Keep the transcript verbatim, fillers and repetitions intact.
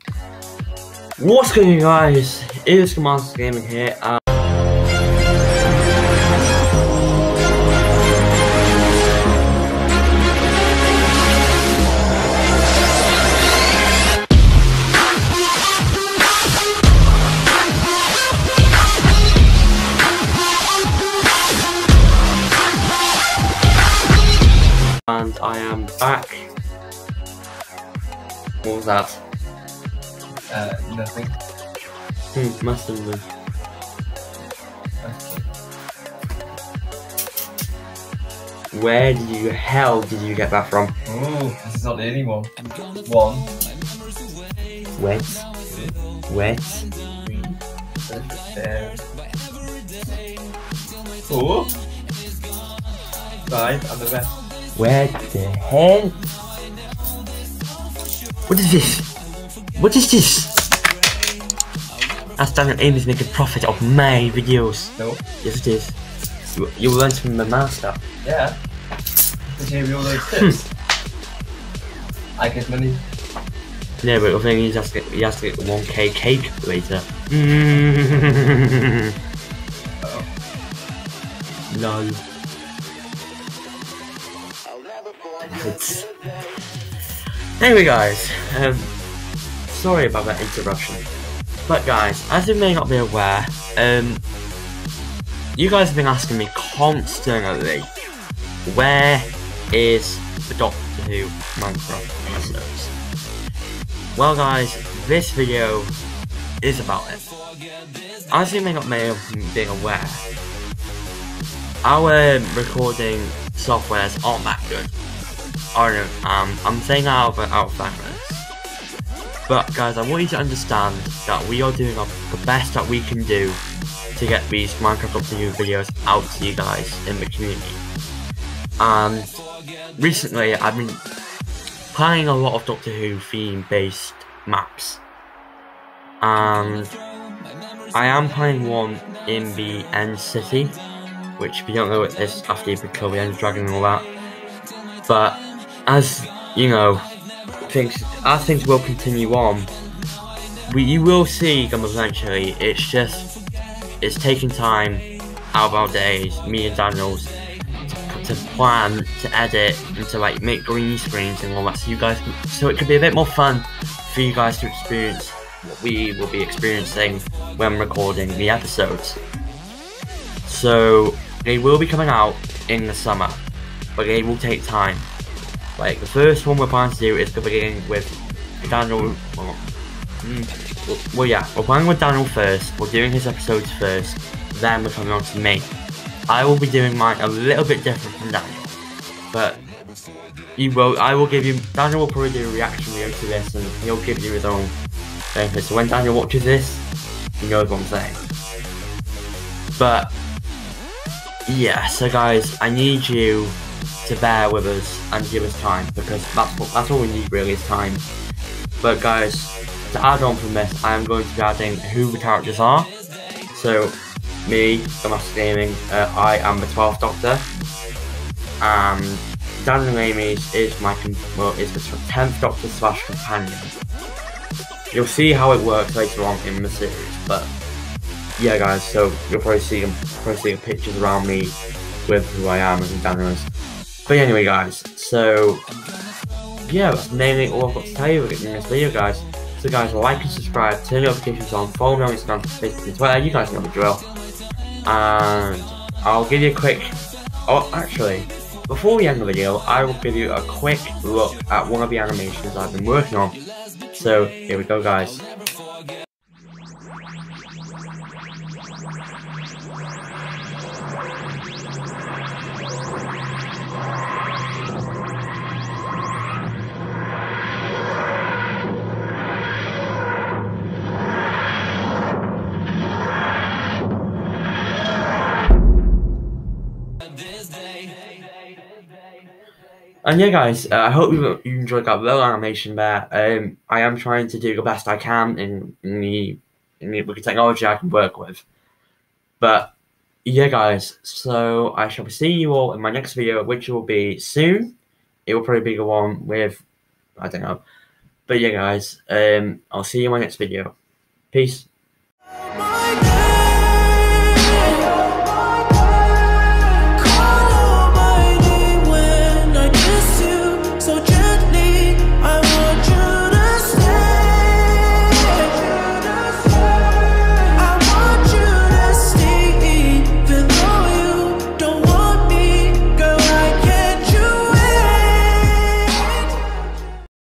What's going on, guys? It's Commander Gaming here. Uh, and I am back. What was that? Uh, nothing. Hmm, must have been. Okay. Where did you hell did you get that from? Oh, this is not the only one. One. Wet. Two. Wet. Three. There. Four. Five. And the rest. Where the hell? What is this? What is this? That's Daniel Amos making profit of my videos. No. Yes it is. You, you learned from the master. Yeah. Did you hear me all those tips? I get money. No, but the thing is, he has to get, he has to get the one K cake later. Oh. No. It's... Anyway guys, um, sorry about that interruption. But guys, as you may not be aware, um, you guys have been asking me constantly, where is the Doctor Who Minecraft episodes? Well guys, this video is about it. As you may not may have been aware, our recording softwares aren't that good. I don't know, um, I'm saying that out of, out of fairness. But guys, I want you to understand that we are doing our, the best that we can do to get these Minecraft Doctor Who videos out to you guys in the community. And recently, I've been planning a lot of Doctor Who theme based maps. And I am playing one in the End City, which if you don't know what it is, after you kill the End Dragon and all that. But as you know, things as things will continue on, we you will see them eventually. It's just it's taking time out of our days, me and Daniel's, to, to plan, to edit, and to like make green screens and all that, so you guys, can, so it could be a bit more fun for you guys to experience what we will be experiencing when recording the episodes. So they will be coming out in the summer, but they will take time. Like the first one we're planning to do is the beginning with Daniel. Well, mm, well, yeah, we're planning with Daniel first. We're doing his episodes first, then we're coming on to me. I will be doing mine a little bit different from Daniel, but you will. I will give you. Daniel will probably do a reaction video to this, and he'll give you his own benefit. So when Daniel watches this, he knows what I'm saying. But yeah, so guys, I need you to bear with us and give us time, because that's what that's all we need really, is time. But guys, to add on from this, I am going to be adding who the characters are. So me, the Master Gaming, uh, I am the twelfth Doctor, and Daniel Amies is my well is the tenth Doctor slash companion. You'll see how it works later on in the series, but yeah guys, so you'll probably see them probably see pictures around me with who I am and Daniel is. But anyway guys, so yeah, that's mainly all I've got to tell you in this video guys. So guys, like and subscribe, turn notifications on, follow me on Instagram, Facebook and Twitter, you guys know the drill. And I'll give you a quick, oh actually, before we end the video, I will give you a quick look at one of the animations I've been working on. So here we go guys. And yeah guys, uh, I hope you, you enjoyed that little animation there. Um, I am trying to do the best I can in, in, the, in the technology I can work with. But yeah guys, so I shall see you all in my next video, which will be soon. It will probably be the one with, I don't know. But yeah, guys, um, I'll see you in my next video. Peace. Oh my God.